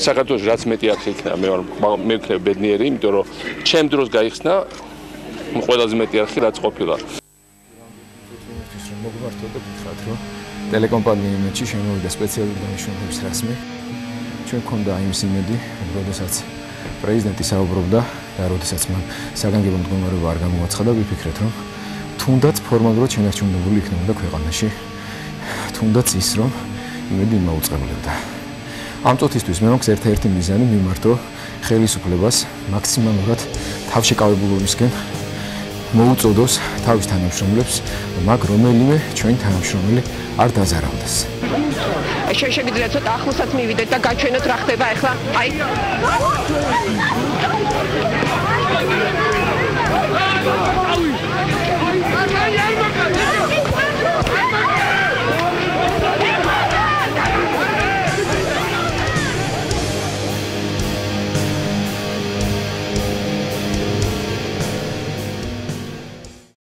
საქართველოს რაც მეტი არხი იქნება, მე ვქნებ ბედნიერი, იმიტომ რომ ჩემ დროს გაიხსნა ყველაზე მეტი არხი რაც ყოფილა. მოგმართოთ და გითხრათ, რომ ტელეკომპანია იმედში შემოვიდა სპეციალური დანიშნულების რასმი. ჩვენ გქონდა იმის იმედი, როდესაც პრეზიდენტი საუბრობდა და როდესაც მან საგანგებო მდგომარეობა არ გამოაცხადა, ვიფიქრეთ, რომ თუნდაც ფორმალურად შენარჩუნებული იქნებოდა ქვეყანაში. თუნდაც ის, რომ იმედი იმოუწყებლებდა. ამ წუთისთვის მე მაქვს ერთ-ერთი მიზანი მიმართო ხელისუფლებას მაქსიმალურად თავშეკავებულობისკენ მოუწოდოს თავის თანამშრომლებს, მაგ რომელიმე ჩვენი თანამშრომელი არ დაზარავდეს. შეგვიძლია ცოტა ახლოსაც მივიდეთ და გაჩვენოთ რა ხდება ახლა. აი